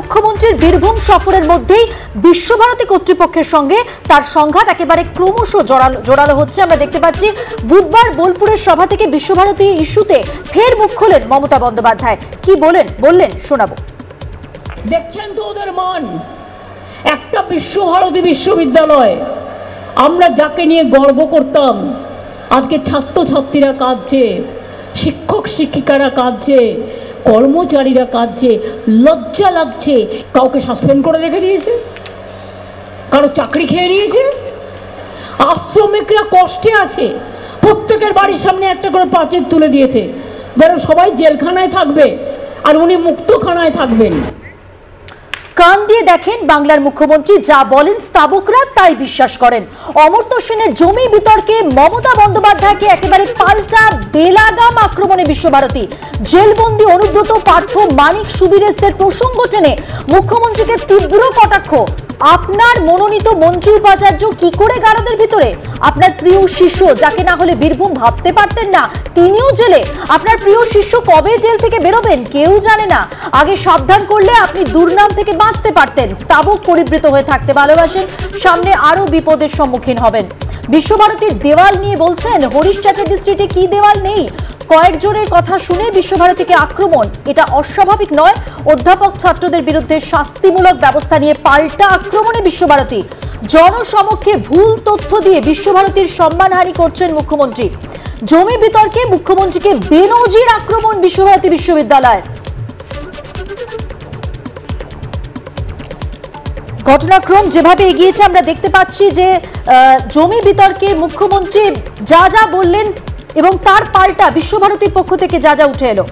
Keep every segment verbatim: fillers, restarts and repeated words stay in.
মুখ্যমন্ত্রীর বীরভূম সফরের মধ্যেই বিশ্বভারতী কর্তৃপক্ষের সঙ্গে তার সংঘাত একেবারে ক্রমশ জোরালো জোরালো হচ্ছে। আমরা দেখতে পাচ্ছি বুধবার বোলপুরের সভা থেকে বিশ্বভারতী ইস্যুতে ফের মুখ খোলেন মমতা বন্দ্যোপাধ্যায়। কি বলেন বললেন শোনাবো। দেখছেন তো ওদের মান, একটা বিশ্বভারতী বিশ্ববিদ্যালয় আমরা যাকে নিয়ে গর্ব করতাম, আজকে ছাত্রছাত্রীরা কাঁদছে, শিক্ষক শিক্ষিকারা কাঁদছে, কর্মচারীরা কাঁদছে, লজ্জা লাগছে। কাউকে সাসপেন্ড করে রেখে দিয়েছে, কারো চাকরি খেয়ে নিয়েছে, আশ্রমিকরা কষ্টে আছে, প্রত্যেকের বাড়ির সামনে একটা করে পাঁচিল তুলে দিয়েছে, যেন সবাই জেলখানায় থাকবে আর উনি মুক্তখানায় থাকবেন। কান দিয়ে দেখেন বাংলার মুখ্যমন্ত্রী, যা বলেন স্থাবকরা তাই বিশ্বাস করেন। অমর্ত্য সেনের জমি বিতর্কে মমতা বন্দ্যোপাধ্যায়কে একেবারে পাল্টা বেলাগাম আক্রমণে বিশ্বভারতী। জেলবন্দি অনুব্রত পার্থ মানিক সুবিরেশদের প্রসঙ্গ টেনে মুখ্যমন্ত্রীকে তীব্র কটাক্ষ। আপনার মনোনীত মন্ত্রী উপাচার্য কি করে গারদের ভিতরে? আপনার প্রিয় শিষ্য, যাকে না হলে বীরভূম ভাবতে পারতেন না, তিনিও জেলে। আপনার প্রিয় শিষ্য কবে জেল থেকে বেরোবেন কেউ জানে না। আগে সাবধান করলে আপনি দুর্নাম থেকে বাঁচতে পারতেন। স্থাবক পরিবৃত হয়ে থাকতে ভালোবাসেন, সামনে আরো বিপদের সম্মুখীন হবেন। বিশ্বভারতীর দেওয়াল নিয়ে বলছেন, হরিশ চ্যাটার্জি স্ট্রিটে কি দেওয়াল নেই? কয়েকজনের কথা শুনে বিশ্বভারতীকে আক্রমণ, এটা অস্বাভাবিক নয়। অধ্যাপক ছাত্রদের বিরুদ্ধে শাস্তিমূলক ব্যবস্থা নিয়ে পাল্টা আক্রমণে বিশ্বভারতী। জনসমক্ষে ভুল তথ্য দিয়ে বিশ্বভারতীর সম্মানহানি করছেন মুখ্যমন্ত্রী। জমি বিতর্কে মুখ্যমন্ত্রীকে বেনজির আক্রমণ বিশ্বভারতী বিশ্ববিদ্যালয়। ঘটনাক্রম যেভাবে এগিয়েছে আমরা দেখতে পাচ্ছি যে জমি বিতর্কে মুখ্যমন্ত্রী যা যা বললেন এবং তার পাল্টা বিশ্বভারতীর পক্ষ থেকে যা যা উঠে এলো।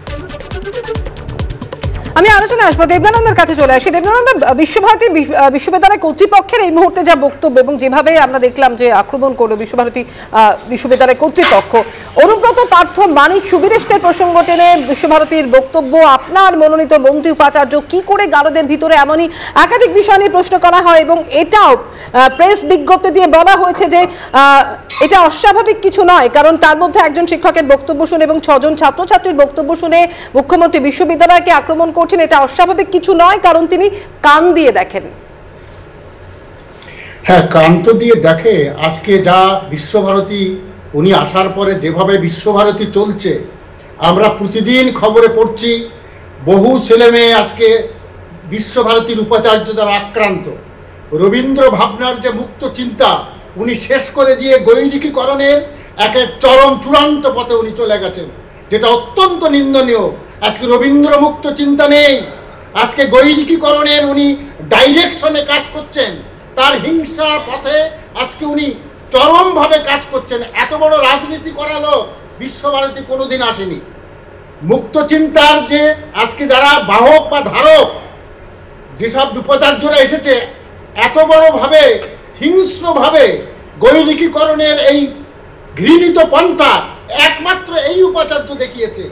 আমি আলোচনা আসবো, দেবনানন্দের কাছে চলে আসি। দেবনানন্দ, বিশ্বভারতী বিশ্ববিদ্যালয় কর্তৃপক্ষের এই মুহূর্তে যা বক্তব্য এবং যেভাবে আমরা দেখলাম যে আক্রমণ করলো বিশ্বভারতী বিশ্ববিদ্যালয় কর্তৃপক্ষ, অনুব্রত পার্থ মানিক সুবিরেশদের প্রসঙ্গ টেনে বিশ্বভারতীর বক্তব্য, আপনার মনোনীত মন্ত্রী উপাচার্য কি করে গারদের ভিতরে, এমনই একাধিক বিষয় নিয়ে প্রশ্ন করা হয় এবং এটাও প্রেস বিজ্ঞপ্তি দিয়ে বলা হয়েছে যে এটা অস্বাভাবিক কিছু নয়, কারণ তার মধ্যে একজন শিক্ষকের বক্তব্য শুনে এবং ছজন ছাত্রছাত্রীর বক্তব্য শুনে মুখ্যমন্ত্রী বিশ্ববিদ্যালয়কে আক্রমণ করছেন। এটা অস্বাভাবিক কিছু নয়, কারণ তিনি কান দিয়ে দেখেন। হ্যাঁ, কান তো দিয়ে দেখে। আজকে যা বিশ্বভারতী উনি আসার পরে যেভাবে বিশ্বভারতী চলছে, আমরা প্রতিদিন খবরে পড়ছি বহু ছেলে মেয়ে আজকে বিশ্বভারতীর উপাচার্য দ্বারা আক্রান্ত। রবীন্দ্র ভাবনার যে মুক্ত চিন্তা উনি শেষ করে দিয়ে গৈরিকীকরণের এক এক চরম চূড়ান্ত পথে উনি চলে গেছেন, যেটা অত্যন্ত নিন্দনীয়। আজকে রবীন্দ্র মুক্ত চিন্তা নেই, আজকে গৈরিকীকরণের উনি ডাইরেকশনে কাজ করছেন, তার হিংসার পথে আজকে উনি চরমভাবে কাজ করছেন। এত বড় রাজনীতি করালো বিশ্বভারতী কোনোদিন আসেনি। মুক্ত চিন্তার যে আজকে যারা বাহক বা ধারক, যেসব উপাচার্যরা এসেছে, এত বড় ভাবে হিংস্রভাবে গৈরিকীকরণের এই ঘৃণিত পন্থা একমাত্র এই উপাচার্য দেখিয়েছে।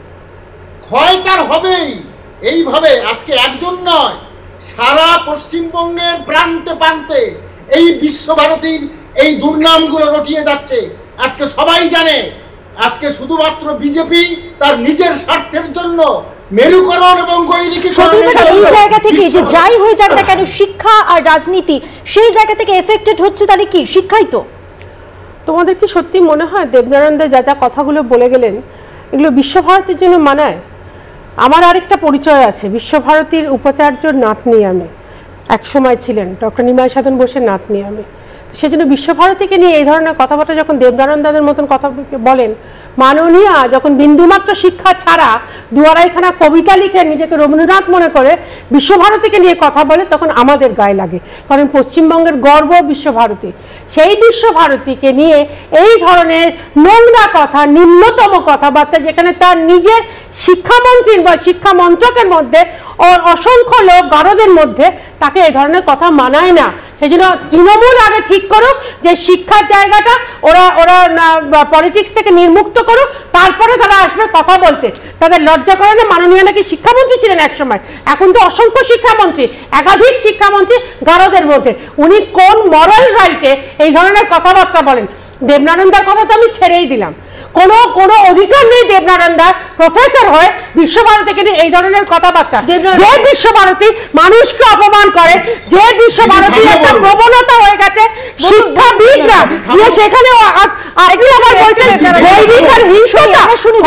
ক্ষয় তার হবেই। এইভাবে আজকে একজন নয়, সারা পশ্চিমবঙ্গের প্রান্তে প্রান্তে এই বিশ্বভারতীর এই দুর্নামগুলো রটিয়ে যাচ্ছে। আজকে সবাই জানে, আজকে শুধুমাত্র বিজেপি তার নিজের স্বার্থের জন্য মেরুকরণ এবং গৈরিকীকরণ, এই জায়গা থেকে যে যাই হয়ে যাক না কেন, শিক্ষা আর রাজনীতি সেই জায়গা থেকে এফেক্টেড হচ্ছে। তাহলে কি শিক্ষাই তো? তোমাদের কি সত্যি মনে হয় দেবনারায়ণ যা যা কথাগুলো বলে গেলেন এগুলো বিশ্বভারতীর জন্য মানায়? আমার আরেকটা পরিচয় আছে, বিশ্বভারতীর উপাচার্য নাতনি আমি, এক সময় ছিলেন ডক্টর নিমাই সাধন বোসের নাতনি আমি। সেজন্য বিশ্বভারতীকে নিয়ে এই ধরনের কথাবার্তা যখন দেবনারায়ণ দাদের মতন কথা বলেন, মাননীয়া যখন বিন্দুমাত্র শিক্ষা ছাড়া দুয়ারাইখানা কবিতা লিখে নিজেকে রবীন্দ্রনাথ মনে করে বিশ্বভারতীকে নিয়ে কথা বলে, তখন আমাদের গায়ে লাগে, কারণ পশ্চিমবঙ্গের গর্ব বিশ্বভারতী। সেই বিশ্বভারতীকে নিয়ে এই ধরনের নোংরা কথা, নিম্নতম কথাবার্তা, যেখানে তার নিজের শিক্ষামন্ত্রীর বা শিক্ষা মন্ত্রকের মধ্যে অসংখ্য লোক গারদের মধ্যে, তাকে এই ধরনের কথা মানায় না। সেই জন্য তৃণমূল আগে ঠিক করুক যে শিক্ষার জায়গাটা ওরা ওরা পলিটিক্স থেকে নির্মুক্ত করুক, তারপরে তারা আসবে কথা বলতে। তাদের লজ্জা করে না? মাননীয় নাকি শিক্ষামন্ত্রী ছিলেন এক সময়, এখন তো অসংখ্য শিক্ষামন্ত্রী, একাধিক শিক্ষামন্ত্রী গারদের মধ্যে। উনি কোন মরাল রাইটে এই ধরনের কথাবার্তা বলেন? দেবনানন্দার কথা তো আমি ছেড়েই দিলাম, কোনো কোনো অধিকার নেই দেবনারায়ণ দাস প্রফেসর হয়ে বিশ্বভারতীকে নিয়ে এই ধরনের কথাবার্তা। যে বিশ্বভারতী মানুষকে অপমান করে, যে বিশ্বভারতী একটা প্রবণতা হয়ে গেছে শিক্ষাবিদরা গিয়ে সেখানে আপনি আবার বলছেন দৈনিক আর হিংসা। শুনি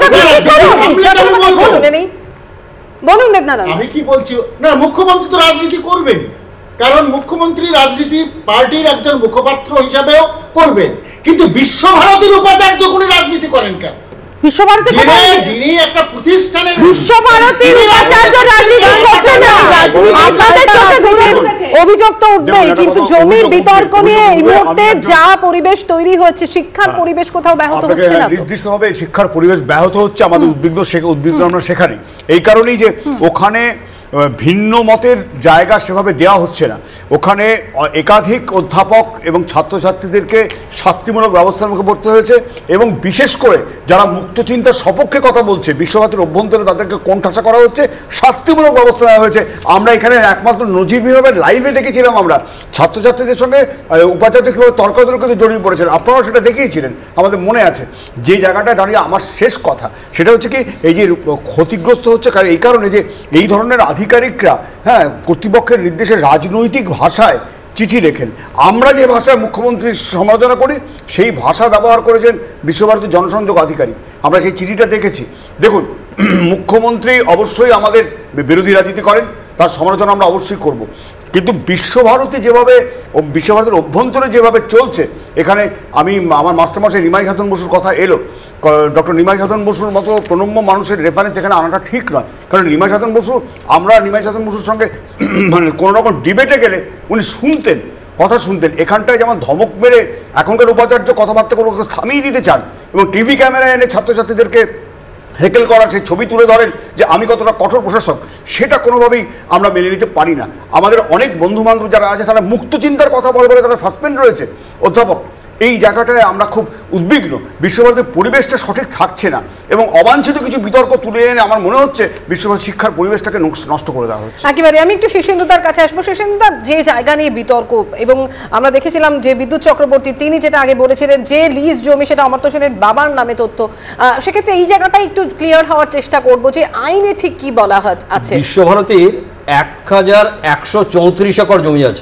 বলুন দেবনারায়ণ। আমি কি বলছি, না মুখ্যমন্ত্রী তো রাজনীতি করবেন, কারণ মুখ্যমন্ত্রী রাজনীতি পার্টির একজন মুখপাত্র হিসাবেও করবেন, কিন্তু বিশ্বভারতীর উপাচার্য উনি রাজনীতি করেন কেন? বিশ্বভারতী যিনি একটা প্রতিষ্ঠানের বিশ্বভারতীর উপাচার্য রাজনীতি করছেন না। আপনাদের চোখে অভিযোগ তো উঠবেই, কিন্তু জমির বিতর্ক নিয়ে এই মুহূর্তে যা পরিবেশ তৈরি হচ্ছে, শিক্ষার পরিবেশ কোথাও ব্যাহত হচ্ছে না। নির্দিষ্টভাবে শিক্ষার পরিবেশ ব্যাহত হচ্ছে, আমাদের উদ্বিগ্ন উদ্বিগ্ন আমরা সেখানেই। এই কারণেই যে ওখানে ভিন্ন মতের জায়গা সেভাবে দেওয়া হচ্ছে না, ওখানে একাধিক অধ্যাপক এবং ছাত্রছাত্রীদেরকে শাস্তিমূলক ব্যবস্থার মুখে পড়তে হয়েছে, এবং বিশেষ করে যারা মুক্ত চিন্তার সপক্ষে কথা বলছে বিশ্বভারতীর অভ্যন্তরে তাদেরকে কোণঠাসা করা হচ্ছে, শাস্তিমূলক ব্যবস্থা নেওয়া হয়েছে। আমরা এখানে একমাত্র নজিরবিহীনভাবে লাইভে দেখেছিলাম, আমরা ছাত্রছাত্রীদের সঙ্গে উপাচার্য কীভাবে তর্কাতর্কিতে জড়িয়ে পড়েছেন, আপনারাও সেটা দেখিয়েছিলেন, আমাদের মনে আছে। যে জায়গাটায় দাঁড়িয়ে আমার শেষ কথা সেটা হচ্ছে কি, এই যে ক্ষতিগ্রস্ত হচ্ছে এই কারণে যে এই ধরনের আধিকারিকরা হ্যাঁ কর্তৃপক্ষের নির্দেশে রাজনৈতিক ভাষায় চিঠি লেখেন। আমরা যে ভাষায় মুখ্যমন্ত্রীর সমালোচনা করি সেই ভাষা ব্যবহার করেছেন বিশ্বভারতীর জনসংযোগ আধিকারিক, আমরা সেই চিঠিটা দেখেছি। দেখুন, মুখ্যমন্ত্রী অবশ্যই আমাদের বিরোধী রাজনীতি করেন, তার সমালোচনা আমরা অবশ্যই করব, কিন্তু বিশ্বভারতী যেভাবে বিশ্বভারতীর অভ্যন্তরে যেভাবে চলছে, এখানে আমি আমার মাস্টারমশাই নিমাই খাতুন বসুর কথা এলো, ডক্টর নিমাই খাতুন বসুর মতো প্রণম্য মানুষের রেফারেন্স এখানে আনাটা ঠিক নয়, কারণ নিমাই খাতুন বসু, আমরা নিমাই খাতুন বসুর সঙ্গে মানে কোনো রকম ডিবেটে গেলে উনি শুনতেন, কথা শুনতেন। এখানটায় যেমন ধমক মেরে এখনকার উপাচার্য কথাবার্তাগুলো থামিয়ে দিতে চান এবং টিভি ক্যামেরায় এনে ছাত্রছাত্রীদেরকে হেকেল করার সেই ছবি তুলে ধরেন যে আমি কতটা কঠোর প্রশাসক, সেটা কোনোভাবেই আমরা মেনে নিতে পারি না। আমাদের অনেক বন্ধুবান্ধব যারা আছে তারা মুক্ত চিন্তার কথা বলে বলে তারা সাসপেন্ড রয়েছে অধ্যাপক। এই জায়গাটায় আমরা খুব উদ্বিগ্ন, বিশ্বভারতীর পরিবেশটা সঠিক থাকছে না এবং অবাঞ্ছিত কিছু বিতর্ক তুলে এনে আমার মনে হচ্ছে বিশ্বভারতী শিক্ষার পরিবেশটাকে নষ্ট করে দেওয়া হচ্ছে। একেবারে আমি একটু শীর্ষেন্দুদার কাছে আসবো। শীর্ষেন্দুদার যে জায়গা নিয়ে বিতর্ক, এবং আমরা দেখেছিলাম যে বিদ্যুৎ চক্রবর্তী তিনি যেটা আগে বলেছিলেন যে লিজ জমি সেটা অমর্ত্য সেনের বাবার নামে তথ্য, সেক্ষেত্রে এই জায়গাটা একটু ক্লিয়ার হওয়ার চেষ্টা করবো যে আইনে ঠিক কি বলা আছে। বিশ্বভারতীর এক হাজার একশো চৌত্রিশ একর জমি আছে,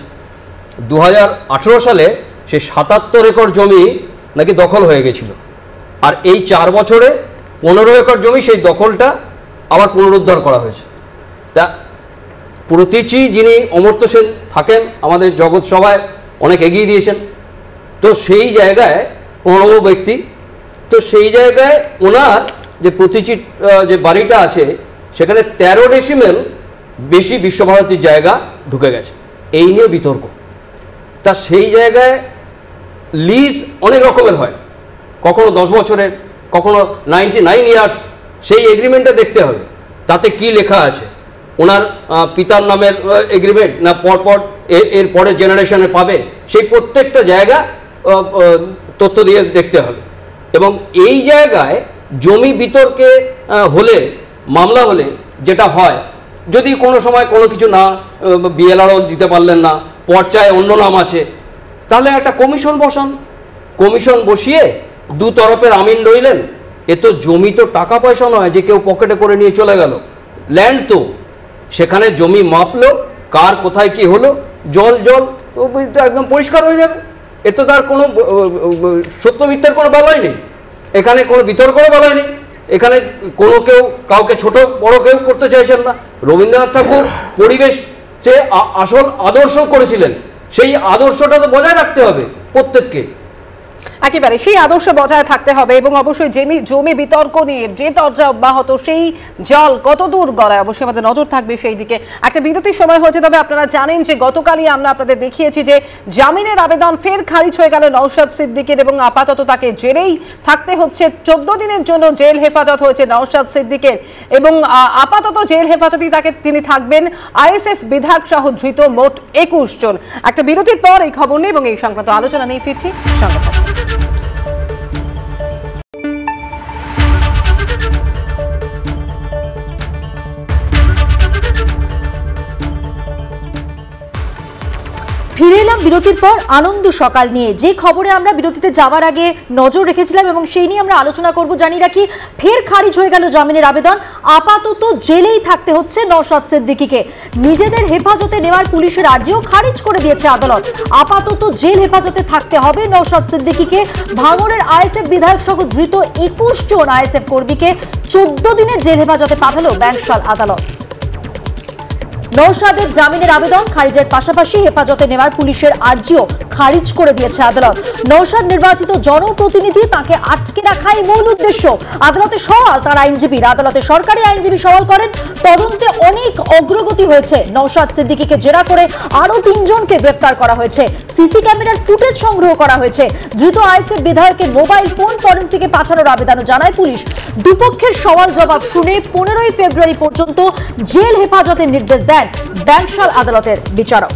দু হাজার আঠেরো সালে সে সাতাত্তর একর জমি নাকি দখল হয়ে গেছিল, আর এই চার বছরে পনেরো একর জমি সেই দখলটা আবার পুনরুদ্ধার করা হয়েছে। তা প্রতীচী যিনি অমর্ত্য সেন থাকেন আমাদের জগৎ সভায় অনেক এগিয়ে দিয়েছেন, তো সেই জায়গায় প্রণব ব্যক্তি, তো সেই জায়গায় ওনার যে প্রতীচী যে বাড়িটা আছে সেখানে তেরো ডেসিমেল বেশি বিশ্বভারতীর জায়গা ঢুকে গেছে, এই নিয়ে বিতর্ক। তা সেই জায়গায় লিজ অনেক রকমের হয়, কখনো দশ বছরের, কখনো নাইনটি নাইন ইয়ার্স, সেই এগ্রিমেন্টটা দেখতে হবে তাতে কি লেখা আছে, ওনার পিতার নামের এগ্রিমেন্ট না পরপর এর পরের জেনারেশনে পাবে, সেই প্রত্যেকটা জায়গা তথ্য দিয়ে দেখতে হবে। এবং এই জায়গায় জমি বিতর্কে হলে, মামলা হলে যেটা হয়, যদি কোনো সময় কোনো কিছু না বিএলআরও দিতে পারলেন না, পর্চায় অন্য নাম আছে, তাহলে একটা কমিশন বসান, কমিশন বসিয়ে দু তরফের আমিন রইলেন। এ তো জমি তো টাকা পয়সা নয় যে কেউ পকেটে করে নিয়ে চলে গেল, ল্যান্ড তো সেখানে জমি মাপলো, কার কোথায় কি হলো, জল জল একদম পরিষ্কার হয়ে যাবে। এ তো তার কোনো সত্য মিথ্যার কোনো বেলায় নেই, এখানে কোনো বিতর্কেরও বেলায় নেই, এখানে কোনো কেউ কাউকে ছোট বড় কেউ করতে চাইছেন না। রবীন্দ্রনাথ ঠাকুর পরিবেশ যে আসল আদর্শ করেছিলেন, সেই আদর্শটা তো বজায় রাখতে হবে প্রত্যেককে। একেবারে সেই আদর্শ বজায় থাকতে হবে, এবং অবশ্যই জমি জমি বিতর্ক নিয়ে যে চর্চা অব্যাহত, সেই জল কত দূর গড়ায় অবশ্যই আমাদের নজর থাকবে সেই দিকে। একটা বিরতির সময় হয়েছে, তবে আপনারা জানেন যে গতকালই আমরা আপনাদের দেখিয়েছি যে জামিনের আবেদন ফের খারিজ হয়ে গেল নওশাদ সিদ্দিকের, এবং আপাতত তাকে জেলেই থাকতে হচ্ছে। চোদ্দ দিনের জন্য জেল হেফাজত হয়েছে নওশাদ সিদ্দিকের, এবং আপাতত জেল হেফাজতেই তাকে তিনি থাকবেন। আইএসএফ বিধায়ক সহ ধৃত মোট একুশ জন। একটা বিরতির পর এই খবর নিয়ে এবং এই সংক্রান্ত আলোচনা নিয়ে ফিরছি সঙ্গে থাকুন। ফিরে এলাম বিরতির পর আনন্দ সকাল নিয়ে। যে খবরে আমরা বিরতিতে যাওয়ার আগে নজর রেখেছিলাম এবং সেই নিয়ে আমরা আলোচনা করব, জানিয়ে রাখি ফের খারিজ হয়ে গেল জামিনের আবেদন। আপাতত জেলেই থাকতে হচ্ছে নওশাদ সিদ্দিকীকে। নিজেদের হেফাজতে নেওয়ার পুলিশের আর্জিও খারিজ করে দিয়েছে আদালত। আপাতত জেল হেফাজতে থাকতে হবে নওশাদ সিদ্দিকীকে। ভাঙড়ের আইএসএফ বিধায়ক সহ ধৃত একুশ জন আইএসএফ কর্মীকে চোদ্দ দিনের জেল হেফাজতে পাঠালো ব্যাংশাল আদালত। নওশাদের জামিনের আবেদন খারিজের পাশাপাশি হেফাজতে নেওয়ার পুলিশের আর্জিও খারিজ করে দিয়েছে আদালত। নওশাদ নির্বাচিত জনপ্রতিনিধি, তাকে আটকে রাখাই মূল উদ্দেশ্য। আদালতে সওয়াল তার আইনজীবীর। আদালতে সরকারি আইনজীবী সওয়াল করেন, তদন্তে অনেক অগ্রগতি হয়েছে। নওশাদ সিদ্দিকীকে জেরা করে আরো তিনজনকে গ্রেপ্তার করা হয়েছে। সিসি ক্যামেরার ফুটেজ সংগ্রহ করা হয়েছে। ধৃত আইএসএফ বিধায়কের মোবাইল ফোন ফরেন্সিকে পাঠানোর আবেদনও জানায় পুলিশ। দুপক্ষের সওয়াল জবাব শুনে পনেরোই ফেব্রুয়ারি পর্যন্ত জেল হেফাজতের নির্দেশ দেন ব্যাংশাল আদালতের বিচারক।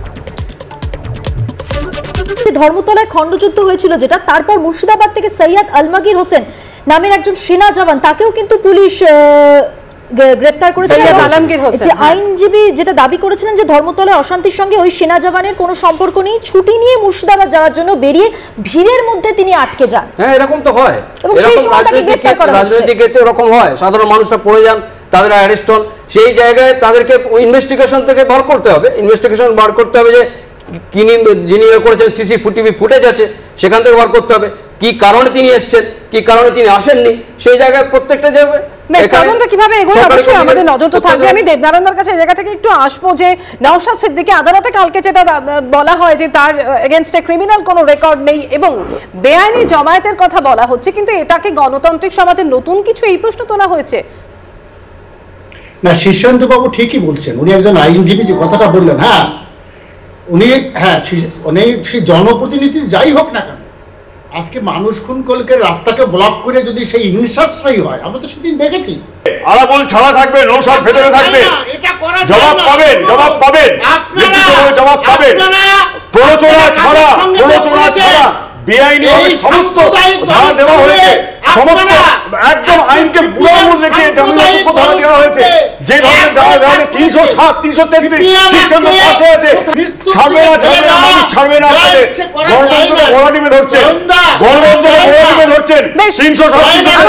ধর্মতলায় খণ্ডযুদ্ধ হয়েছিল যেটা, তারপর মুর্শিদাবাদ থেকে সৈয়দ আলমগীর হোসেন নামের একজন সেনা জওয়ান, তাকেও কিন্তু পুলিশ গ্রেফতার করেছে। আইনজীবী যেটা দাবি করেছিলেন যে ধর্মতলায় অশান্তির সঙ্গে ওই সেনা জওয়ানের কোনো সম্পর্ক নেই, ছুটি নিয়ে মুর্শিদাবাদ যাওয়ার জন্য বেরিয়ে ভিড়ের মধ্যে তিনি আটকে যান। হ্যাঁ, এরকম তো হয়, রাজনৈতিক ক্ষেত্রে এরকম হয়। সাধারণ মানুষরা পড়ে যান, তাদের অ্যারেস্ট হন, সেই জায়গায় তাদেরকে ইনভেস্টিগেশন থেকে বার করতে হবে। ইনভেস্টিগেশন বার করতে হবে যে যিনি যিনি করেছেন, সিসি টিভি ফুটেজ আছে, সেখান থেকে বার করতে হবে কি কারণে তিনি এসেছেন, কি কারণে তিনি আসেননি, সেই জায়গায় প্রত্যেকটা যাবে। কিভাবে এগোয় অবশ্যই আমাদের নজর তো থাকবে। আমি দেবনারায়ণের কাছে এই জায়গা থেকে একটু আসবো যে নওশাদ সিদ্দিকী আদালতে কালকে যেটা বলা হয় যে তার এগেইনস্টে ক্রিমিনাল কোনো রেকর্ড নেই এবং বেআইনি জমায়েতের কথা বলা হচ্ছে, কিন্তু এটাকে গণতান্ত্রিক সমাজের নতুন কিছু, এই প্রশ্ন তোলা হয়েছে। না, শীর্ষেন্দু বাবু ঠিকই বলছেন। উনি একজন আইনজীবী যে কথাটা বললেন, হ্যাঁ উনি হ্যাঁ উনি সেই জনপ্রতিনিধি যাই হোক না কেন, আজকে মানুষ খুন করলে রাস্তাকে ব্লক করে যদি সেই হিংসাশ্রয়ী হয়, আমরা তো সেদিন দেখেছি। আলাবল ছাড়া থাকবে, নওশাদ ভেতরে থাকবে, জবাব পাবেন, জবাব পাবেন, জবাব পাবেন। প্ররোচনা ছাড়া, প্ররোচনা ছাড়া বেআইনি সমস্ত ধারা দেওয়া হয়েছে, সমস্ত একদম আইনকে বুড়ামুল রেখে জামিনযোগ্য ধারা দেওয়া হয়েছে। যে ধরনের ধারা দেওয়া হয়েছে তিনশো সাত তিনশো তেত্রিশ শীর্ষেন্দ্র পাশে আছে, ছাড়বে না, ছাড়বে না, মানুষ ছাড়বে না। গণতন্ত্রকে গলা টিপে ধরছে, গণতন্ত্রকে গলা টিপে ধরছেন। তিনশো সাত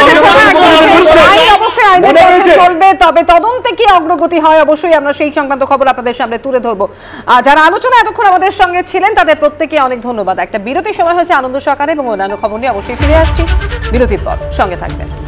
চলবে, তবে তদন্তে কি অগ্রগতি হয় অবশ্যই আমরা সেই সংক্রান্ত খবর আপনাদের সামনে তুলে ধরবো। যারা আলোচনা এতক্ষণ আমাদের সঙ্গে ছিলেন তাদের প্রত্যেকে অনেক ধন্যবাদ। একটা বিরতির সময় হয়েছে আনন্দ সহকারে এবং অন্যান্য খবর নিয়ে অবশ্যই ফিরে আসছি বিরতির পর, সঙ্গে থাকবেন।